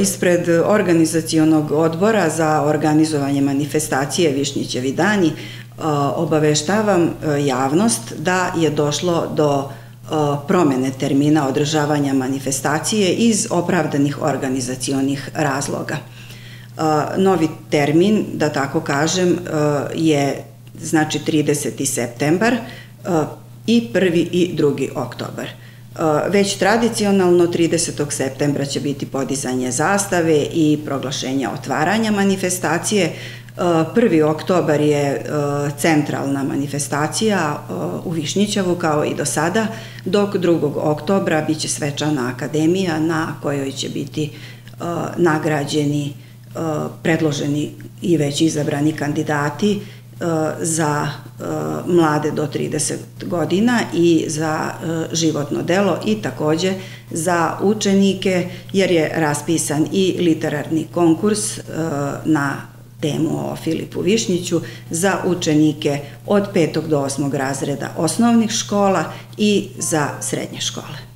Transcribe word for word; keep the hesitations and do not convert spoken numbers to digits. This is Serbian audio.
Ispred organizacionog odbora za organizovanje manifestacije Višnjićevi dani obaveštavam javnost da je došlo do promene termina održavanja manifestacije iz opravdanih organizacionih razloga. Novi termin, da tako kažem, je znači trideseti septembar i prvi i drugi oktobar. Već tradicionalno tridesetog septembra će biti podizanje zastave i proglašenje otvaranja manifestacije. prvi oktobar je centralna manifestacija u Višnjićevu kao i do sada, dok drugog oktobra biće svečana akademija na kojoj će biti nagrađeni predloženi i već izabrani kandidati za mlade do trideset godina i za životno delo i takođe za učenike, jer je raspisan i literarni konkurs na temu o Filipu Višnjiću za učenike od petog do osmog razreda osnovnih škola i za srednje škole.